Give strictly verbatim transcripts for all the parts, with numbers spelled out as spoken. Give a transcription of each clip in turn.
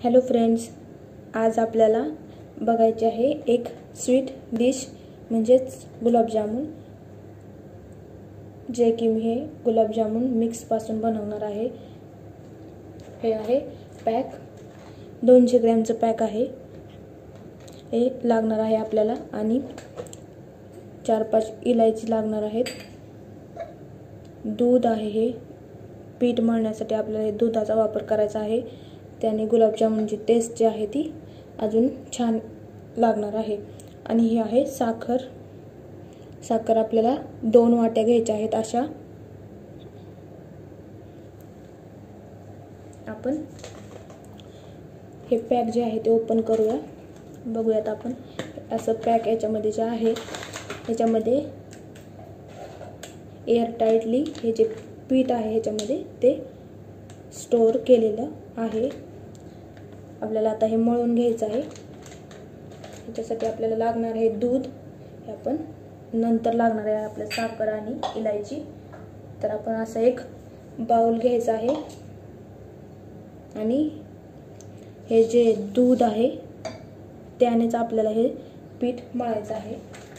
Hello friends, आज आपल्याला बघायचे आहे एक स्वीट डिश म्हणजेच गुलाबजामुन, जे की मी हे गुलाबजामुन मिक्स पासून बनवणार आहे। हे आहे पॅक, दोनशे ग्रॅमचं पॅक आहे। हे लागणार आहे आपल्याला आणि चार पाच इलायची लागणार आहेत। दूध आहे, हे पीठ मळण्यासाठी आपल्याला दुधाचा वापर करायचा आहे। त्याने गुलाबजामुनची टेस्ट जी आहे ती अजून छान लागणार आहे। आणि ही आहे साखर। साखर आपल्याला दोन वाट्या घ्यायच्या आहेत अशा। आपण हे पॅक जे आहे ते ओपन करूया, बघूयात आपण। असं पॅक याच्यामध्ये जे आहे याच्यामध्ये एअर टाइटली हे जे पीठ आहे याच्यामध्ये ते स्टोर केलेलं आहे। आपल्याला आता हे मळून घ्यायचं आहे। याच्यासाठी आपल्याला लागणार आहे दूध, हे आपण नंतर लागणार आहे आपल्या साखर आणि इलायची। तर आपण असं एक बाउल घ्यायचा आहे आणि हे जे दूध आहे त्यानेच आपल्याला हे पीठ मळायचं आहे।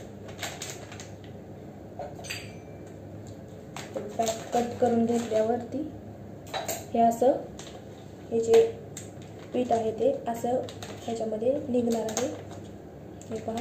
पॅक कट करून घेतल्यावरती हे असं हे जे पीठ आहे ते असं ह्याच्यामध्ये निघणार आहे। हे पहा,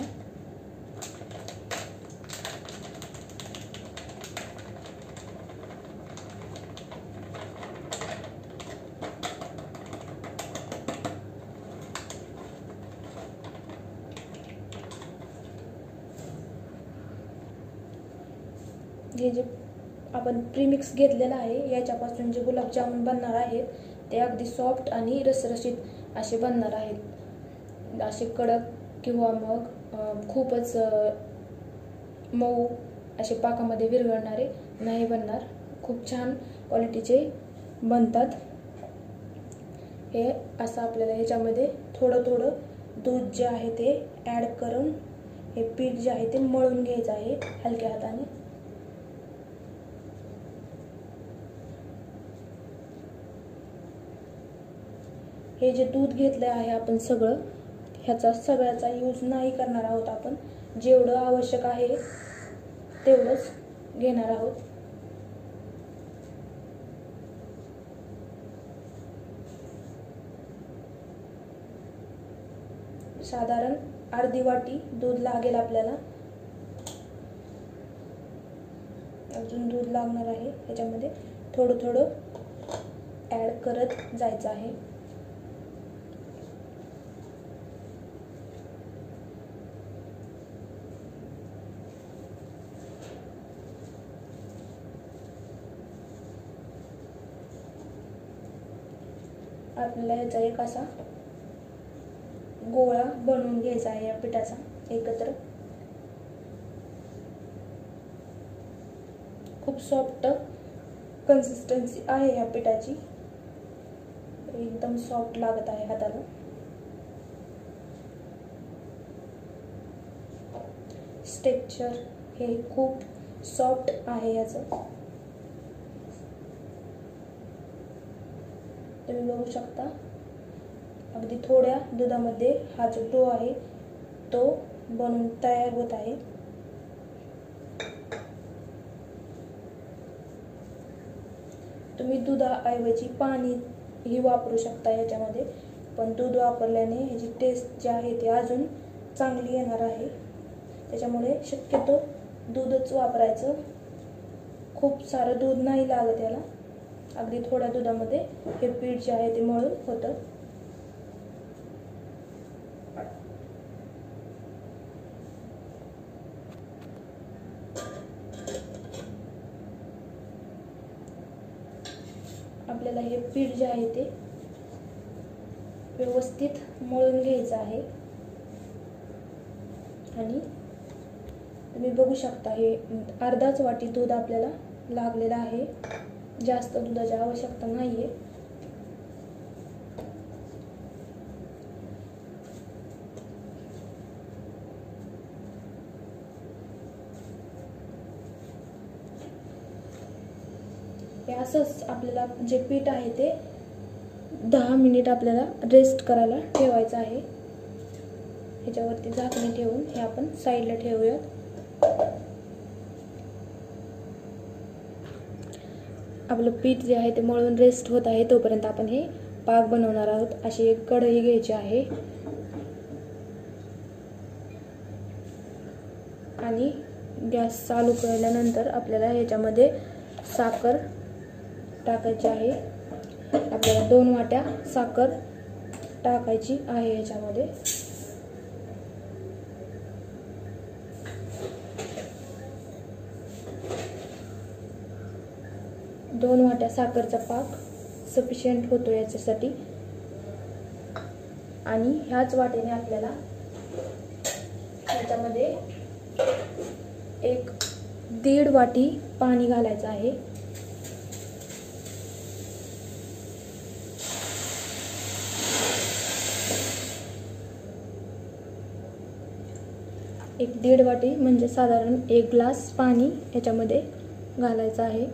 हे जे आपण प्रीमिक्स घेतलेलं आहे याच्यापासून जे गुलाबजामुन बनणार आहेत ते अगदी सॉफ्ट आणि रसरशीत असे बनणार आहेत। असे कडक किंवा मग खूपच मऊ असे पाकामध्ये विरघळणारे नाही बनणार, खूप छान क्वालिटीचे बनतात। हे असं आपल्याला ह्याच्यामध्ये थोडं थोडं दूध जे आहे ते ॲड करून हे पीठ जे आहे ते मळून घ्यायचं आहे हलक्या हाताने। हे जे दूध घेतले आहे आपण सगळं, ह्याचा सगळ्याचा यूज नाही करणार आहोत आपण। जेवढं आवश्यक आहे तेवढंच घेणार आहोत। साधारण अर्धी वाटी दूध लागेल आपल्याला। अजून दूध लागणार आहे, याच्यामध्ये थोडं थोडं ॲड करत जायचं आहे। आपल्याला याचा एक असा गोळा बनवून घ्यायचा आहे या पिठाचा एकत्र। खूप सॉफ्ट कन्सिस्टन्सी आहे या पिठाची, एकदम सॉफ्ट लागत आहे हाताला। टेक्स्चर हे खूप सॉफ्ट आहे याचं, तुम्ही बघू शकता। अगदी थोड्या दुधामध्ये हा जो डो आहे तो बनून तयार होत आहे। तुम्ही दुधाऐवजी पाणी ही वापरू शकता याच्यामध्ये, पण दूध वापरल्याने ह्याची टेस्ट जी आहे ती अजून चांगली येणार आहे। त्याच्यामुळे शक्यतो दूधच वापरायचं। खूप सारं दूध नाही लागत याला, अगदी थोड्या दुधामध्ये हे पीठ जे आहे ते मळून होतं। आपल्याला हे पीठ जे आहे ते व्यवस्थित मळून घ्यायचं आहे। आणि तुम्ही बघू शकता हे अर्धाच वाटी दूध आपल्याला लागलेलं आहे, जास्त दुधाची आवश्यकता नाहीये। हे असंच आपल्याला जे पीठ आहे ते दहा मिनिट आपल्याला रेस्ट करायला ठेवायचं आहे. ह्याच्यावरती झाकणी ठेवून हे आपण साईडला ठेवूयात. आपलं पीठ जे आहे ते मळून रेस्ट होत आहे, तोपर्यंत आपण हे पाक बनवणार आहोत. अशी एक कढई घ्यायची आहे आणि गॅस चालू केल्यानंतर आपल्याला ह्याच्यामध्ये साखर टाकायची आहे. आपल्याला दोन वाट्या साखर टाकायची आहे ह्याच्यामध्ये. दोन वाट्या साखरचा पाक सफिशियंट होतो याच्यासाठी. आणि ह्याच वाटेने आपल्याला ह्याच्यामध्ये एक दीड वाटी पाणी घालायचं आहे. एक दीड वाटी म्हणजे साधारण एक ग्लास पाणी ह्याच्यामध्ये घालायचं आहे.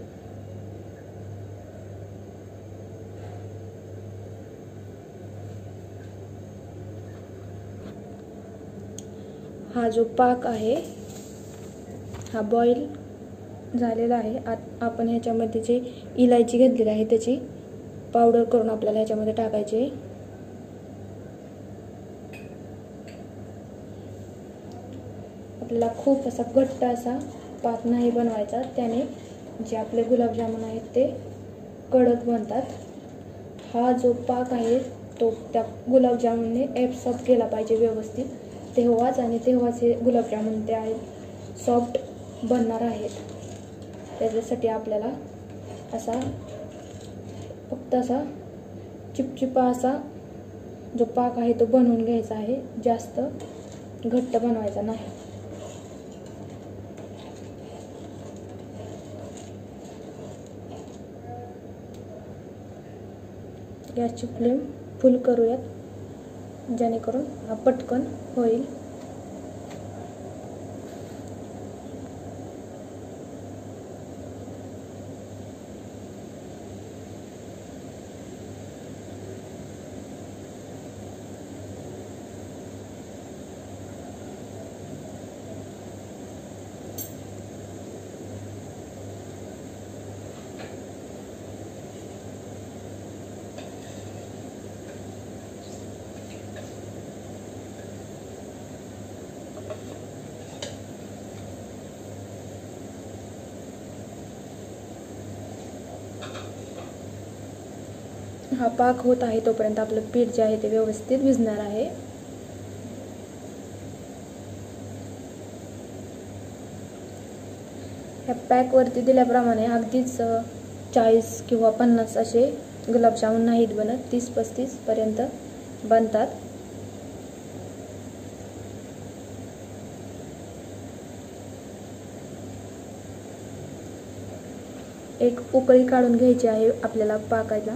हा जो पाक आहे हा बॉईल झालेला आहे. आत आपण ह्याच्यामध्ये जे इलायची घेतलेली आहे त्याची पावडर करून आपल्याला ह्याच्यामध्ये टाकायची आहे. आपल्याला खूप असा घट्ट असा पाक नाही बनवायचा, त्याने जे आपले गुलाबजामुन आहेत ते कडक बनतात. हा जो पाक आहे तो त्या गुलाबजामुनने ॲब्सॉर्ब केला पाहिजे व्यवस्थित, तेव्हाच आणि तेव्हाच हे गुलाबजामुन ते आहेत सॉफ्ट बनणार आहेत. त्याच्यासाठी आपल्याला असा फक्त असा चिपचिपा असा जो पाक आहे तो बनवून घ्यायचा आहे, जास्त घट्ट बनवायचा नाही. गॅसची फ्लेम फुल करूयात जेणेकरून हा पटकन होईल. हा पाक होत आहे तोपर्यंत आपलं पीठ जे आहे ते व्यवस्थित भिजणार आहे. ह्या पॅकवरती दिल्याप्रमाणे अगदीच चाळीस किंवा पन्नास असे गुलाबजामुन नाहीत बनत, तीस पस्तीस पर्यंत बनतात. एक उकळी काढून घ्यायची आहे आपल्याला पाकाला.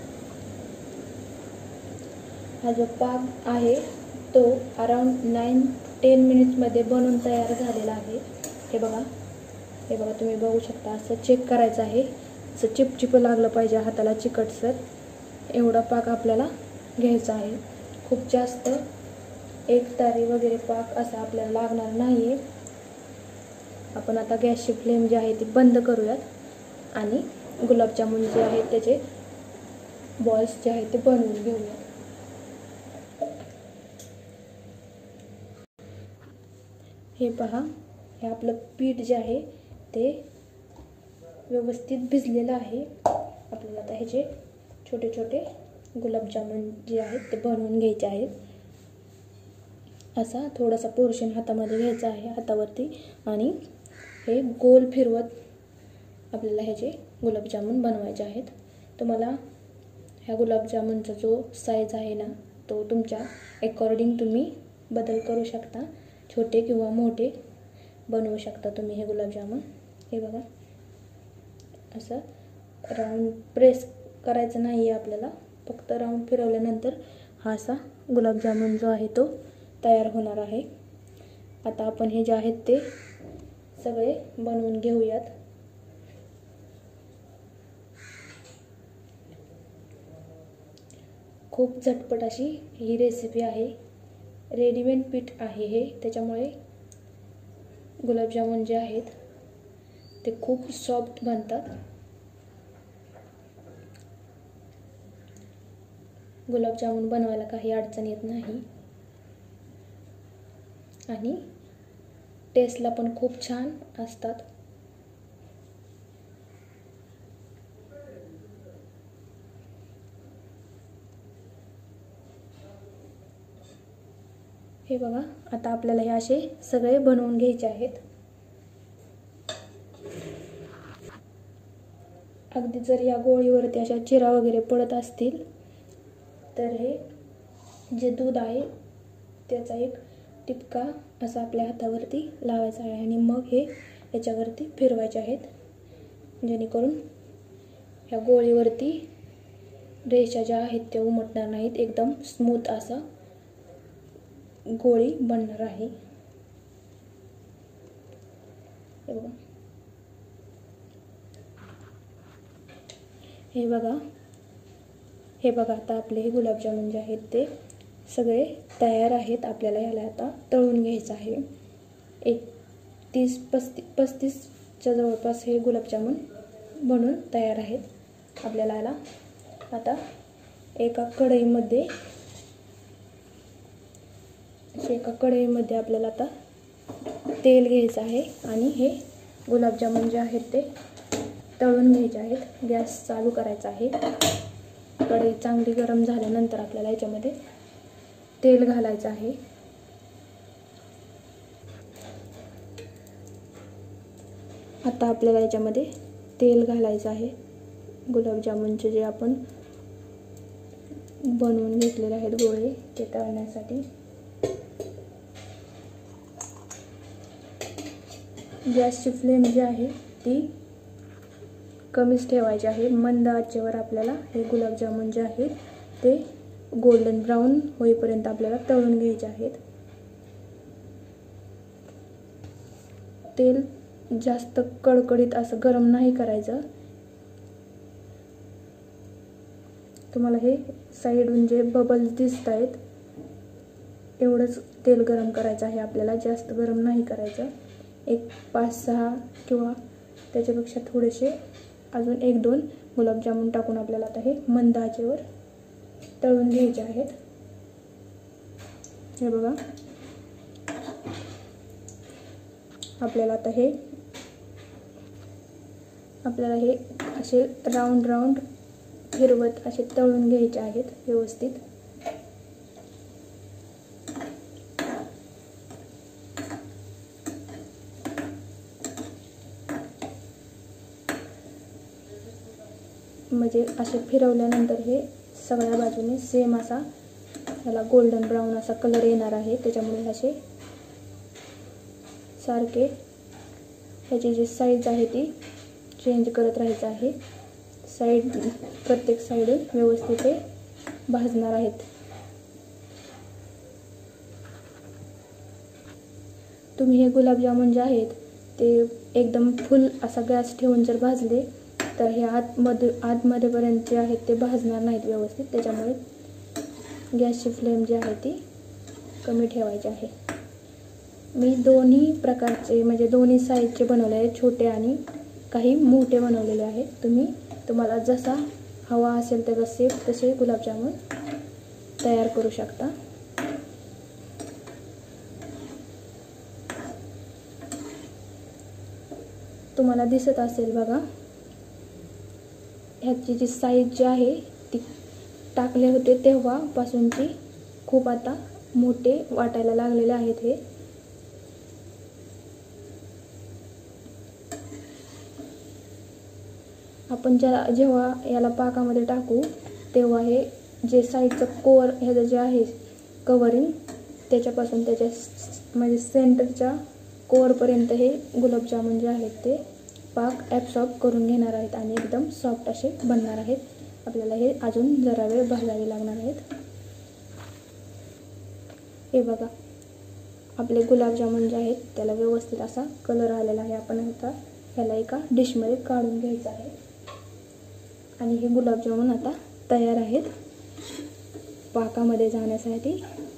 हा जो पाक आहे तो अराउंड नाईन टेन मिनिट्समध्ये बनून तयार झालेला आहे. हे बघा हे बघा तुम्ही बघू शकता. असं चेक करायचं आहे, असं चिपचिप लागलं पाहिजे हाताला चिकटसर, एवढा पाक आपल्याला घ्यायचा आहे. खूप जास्त एक तारी वगैरे पाक असा आपल्याला लागणार नाही आहे. आपण आता गॅसची फ्लेम जी आहे ती बंद करूयात आणि गुलाबजामुन जे आहेत त्याचे बॉल्स जे आहेत ते बनवून घेऊयात. हे पहा, हे आपलं पीठ जे आहे ते व्यवस्थित भिजलेलं आहे. आपल्याला आता ह्याचे छोटे छोटे गुलाबजामुन जे आहेत ते बनवून घ्यायचे आहेत. असा थोडासा पोर्शन हातामध्ये घ्यायचा आहे हातावरती आणि हे गोल फिरवत आपल्याला ह्याचे गुलाबजामुन बनवायचे आहेत. तुम्हाला ह्या गुलाबजामुनचा जो साईज आहे ना तो तुमच्या अकॉर्डिंग तुम्ही बदल करू शकता, छोटे किंवा मोठे बनवू शकता तुम्ही हे गुलाबजामुन. हे बघा असं राऊंड प्रेस करायचं नाही आहे आपल्याला, फक्त राऊंड फिरवल्यानंतर हा असा गुलाबजामुन जो आहे तो तयार होणार आहे. आता आपण हे जे आहेत ते सगळे बनवून घेऊयात. खूप झटपट अशी ही रेसिपी आहे. रेडीमेड पीठ आहे हे, त्याच्यामुळे गुलाबजामुन जे आहेत ते खूप सॉफ्ट बनतात. गुलाबजामुन बनवायला काही अडचण येत नाही आणि टेस्टला पण खूप छान असतात. हे बघा, आता आपल्याला हे असे सगळे बनवून घ्यायचे आहेत. अगदी जर या गोळीवरती अशा चिरा वगैरे पडत असतील तर हे जे दूध आहे त्याचा एक टिपका असा आपल्या हातावरती लावायचा आहे आणि मग हे याच्यावरती फिरवायचे आहेत, जेणेकरून ह्या गोळीवरती रेषा ज्या आहेत त्या उमटणार नाहीत. एकदम स्मूथ असा गोळी बनणार आहे. हे बघा, हे बघा हे बघा आता आपले हे गुलाबजामुन जे आहेत ते सगळे तयार आहेत. आपल्याला ह्याला आता तळून घ्यायचं आहे. एक तीस पस्तीस पस्तीसच्या जवळपास हे गुलाबजामुन बनून तयार आहेत. आपल्याला ह्याला आता एका कढईमध्ये एका कढईमध्ये आपल्याला आता तेल घ्यायचं आहे आणि हे गुलाबजामुन जे आहेत ते तळून घ्यायचे आहेत. गॅस चालू करायचा आहे. कढई चांगली गरम झाल्यानंतर आपल्याला याच्यामध्ये तेल घालायचं आहे. आता आपल्याला याच्यामध्ये तेल घालायचं आहे. गुलाबजामुनचे जे आपण बनवून घेतलेले आहेत गोळे ते तळण्यासाठी. गॅसची फ्लेम जी आहे ती कमीच ठेवायची आहे. मंद आचेवर आपल्याला हे गुलाबजामुन जे आहेत ते गोल्डन ब्राऊन होईपर्यंत आपल्याला तळून घ्यायचे आहेत. तेल जास्त कडकडीत असं गरम नाही करायचं. तुम्हाला हे साईडून जे बबल्स दिसत आहेत एवढंच तेल गरम करायचं आहे आपल्याला, जास्त गरम नाही करायचं. एक पाच सहा किंवा त्याच्यापेक्षा थोडेसे अजून एक दोन गुलाबजामुन टाकून आपल्याला आता हे मंद आचेवर तळून घ्यायचे आहेत. हे बघा, आपल्याला आता हे आपल्याला हे असे राऊंड राऊंड फिरवत असे तळून घ्यायचे आहेत व्यवस्थित. म्हणजे असे फिरवल्यानंतर हे सगळ्या बाजूने सेम असा याला गोल्डन ब्राऊन असा कलर येणार आहे. त्याच्यामुळे असे सारखे ह्याची जी साईज आहे ती चेंज करत राहायचं आहे. साईड प्रत्येक साईडून व्यवस्थित हे भाजणार आहेत. तुम्ही हे गुलाबजामुन जे आहेत ते एकदम फुल असा गॅस ठेवून जर भाजले तर हे आतमध्ये आतमध्येपर्यंत जे आहेत ते भाजणार नाहीत व्यवस्थित. त्याच्यामुळे गॅसची फ्लेम जी आहे ती कमी ठेवायची आहे. मी दोन्ही प्रकारचे म्हणजे दोन्ही साईजचे बनवले आहेत, छोटे आणि काही मोठे बनवलेले आहेत. तुम्ही तुम्हाला जसा हवा असेल त्याचा शेप तसे गुलाबजामुन तयार करू शकता. तुम्हाला दिसत असेल बघा, ह्याची जी साईज जी आहे ती टाकले होते तेव्हापासूनची खूप आता मोठे वाटायला लागलेले आहेत. हे आपण ज्या जेव्हा याला पाकामध्ये टाकू तेव्हा हे जे साईडचं कोअर ह्याचं जे आहे कवरिंग त्याच्यापासून त्याच्या म्हणजे सेंटरच्या कोअरपर्यंत हे गुलाबजामुन जे आहेत ते पाक ॲब्सॉर्ब करून घेणार आहेत आणि एकदम सॉफ्ट असे बनणार आहेत. आपल्याला हे अजून जरा वेळ भाजावे लागणार आहेत. हे बघा, आपले गुलाबजामुन जे आहेत त्याला व्यवस्थित असा कलर आलेला आहे. आपण आता ह्याला एका डिशमध्ये काढून घ्यायचं आहे आणि हे गुलाबजामुन आता तयार आहेत. पाकामध्ये जाण्यासाठी.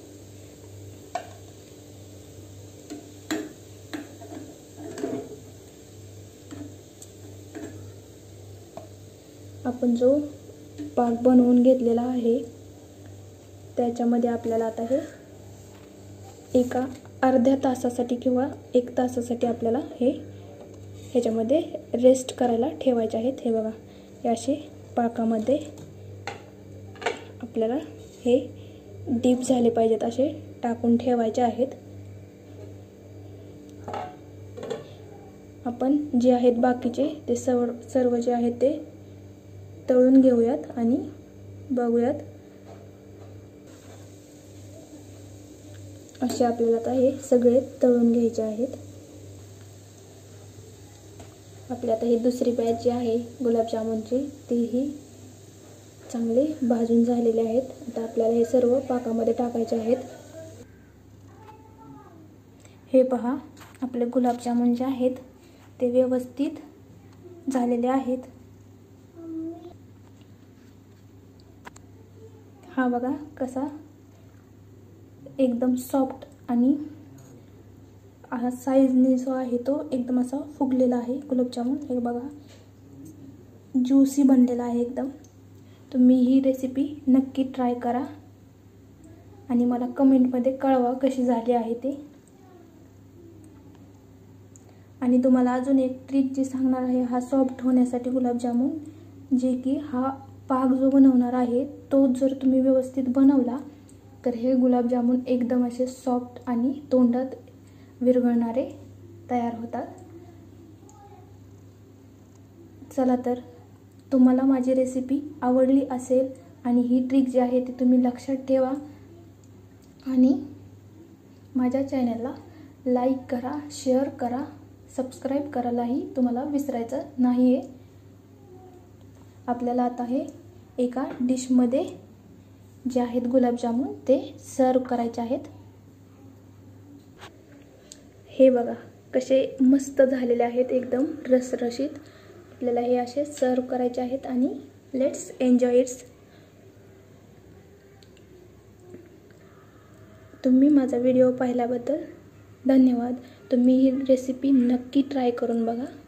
आपण जो पाक बनवून घेतलेला आहे त्याच्यामध्ये आपल्याला आता हे एका अर्ध्या तासासाठी किंवा एक तासासाठी आपल्याला हे ह्याच्यामध्ये रेस्ट करायला ठेवायचे आहेत. हे बघा, हे असे पाकामध्ये आपल्याला हे डीप झाले पाहिजेत असे टाकून ठेवायचे आहेत. आपण जे आहेत बाकीचे ते सर्व सर्व जे आहेत ते तळून घेऊयात आणि बघूयात. असे आपल्याला आता हे सगळे तळून घ्यायचे आहेत. आपली आता ही दुसरी बॅच जी आहे गुलाबजामुनची तीही चांगले भाजून झालेले आहेत. आता आपल्याला हे सर्व पाकामध्ये टाकायचे आहेत. हे पहा, आपले गुलाबजामुन जे आहेत ते व्यवस्थित झालेले आहेत. हा बघा कसा एकदम सॉफ्ट आणि हा साईजने जो आहे तो एकदम असा फुगलेला आहे गुलाबजामुन. हे बघा, ज्यूसी बनलेला आहे एकदम. तुम्ही ही रेसिपी नक्की ट्राय करा आणि मला कमेंटमध्ये कळवा कशी झाली आहे ते. आणि तुम्हाला अजून एक ट्रिक जी सांगणार आहे हा सॉफ्ट होण्यासाठी गुलाबजामुन, जे की हा पाक जो बनवणार आहे तो जर तुम्ही व्यवस्थित बनवला तर हे गुलाबजामुन एकदम असे सॉफ्ट आणि तोंडात विरघळणारे तयार होतात. चला तर, तुम्हाला माझी रेसिपी आवडली असेल आणि ही ट्रिक जी आहे ती तुम्ही लक्षात ठेवा आणि माझ्या चॅनलला लाईक करा, शेअर करा, सबस्क्राईब करायलाही तुम्हाला विसरायचं नाही आहे. आपल्याला आता हे एका डिशमध्ये जे आहेत गुलाबजामुन ते सर्व करायचे आहेत. हे बघा कसे मस्त झालेले आहेत, एकदम रसरशीत. आपल्याला हे असे सर्व करायचे आहेत आणि लेट्स एन्जॉय इट्स. तुम्ही माझा व्हिडिओ पाहिल्याबद्दल धन्यवाद. तुम्ही ही रेसिपी नक्की ट्राय करून बघा.